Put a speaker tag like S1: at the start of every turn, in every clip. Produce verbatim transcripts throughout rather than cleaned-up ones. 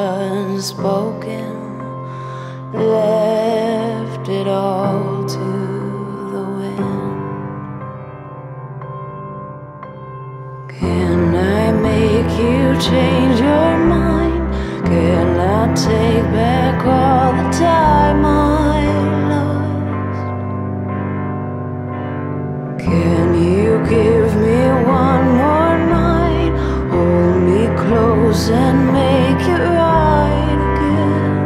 S1: unspoken, left it all to the wind. Can I make you change your mind? Can I take back all the time I lost? Can you give me one more night? Hold me close and make it right again.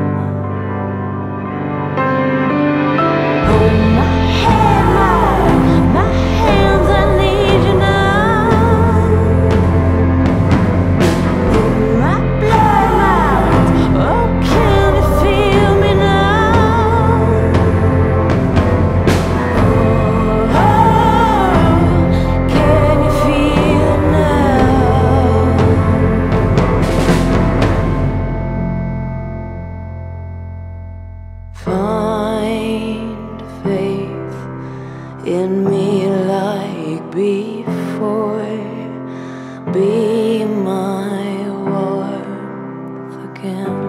S1: Hold my hand now, my hands, I need you now. My blood mounts, oh, can you feel me now? Oh, can you feel it now? Find faith in me like before. Be my warmth again.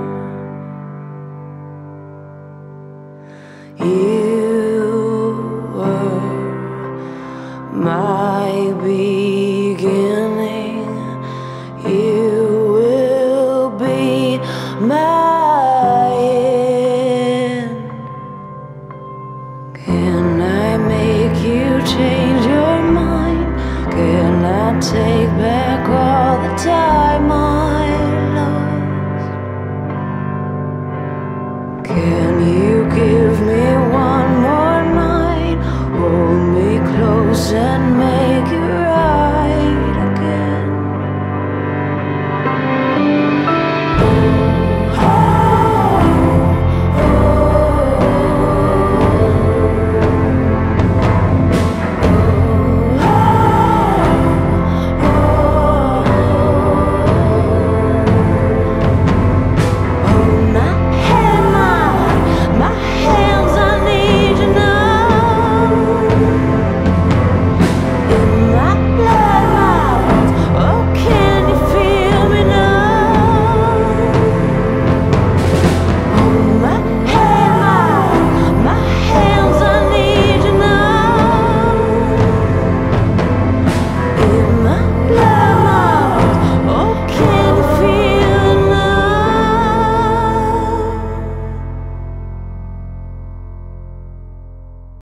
S1: You were my beginning. You will be my